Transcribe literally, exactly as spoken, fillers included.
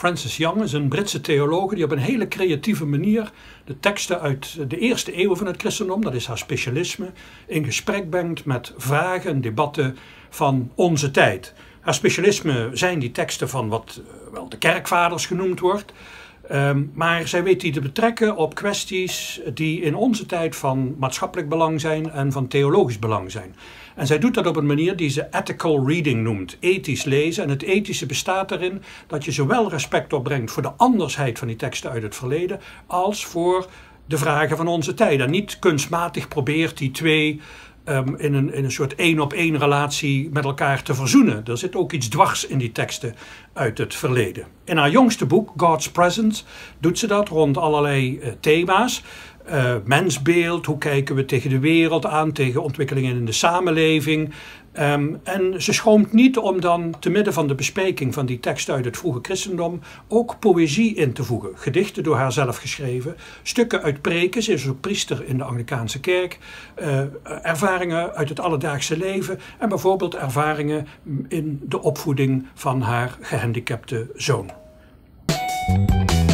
Francis Young is een Britse theologe die op een hele creatieve manier de teksten uit de eerste eeuw van het christendom, dat is haar specialisme, in gesprek brengt met vragen en debatten van onze tijd. Haar specialisme zijn die teksten van wat wel de kerkvaders genoemd wordt. Um, maar zij weet die te betrekken op kwesties die in onze tijd van maatschappelijk belang zijn en van theologisch belang zijn. En zij doet dat op een manier die ze ethical reading noemt, ethisch lezen. En het ethische bestaat erin dat je zowel respect opbrengt voor de andersheid van die teksten uit het verleden, als voor de vragen van onze tijd. En niet kunstmatig probeert die twee Um, in, een, in een soort één-op-één relatie met elkaar te verzoenen. Er zit ook iets dwars in die teksten uit het verleden. In haar jongste boek, God's Presence, doet ze dat rond allerlei uh, thema's. Uh, mensbeeld, hoe kijken we tegen de wereld aan, tegen ontwikkelingen in de samenleving. Um, en ze schroomt niet om dan te midden van de bespreking van die teksten uit het vroege christendom ook poëzie in te voegen. Gedichten door haar zelf geschreven, stukken uit preken, ze is ook priester in de Anglicaanse kerk, uh, ervaringen uit het alledaagse leven en bijvoorbeeld ervaringen in de opvoeding van haar gehandicapte zoon.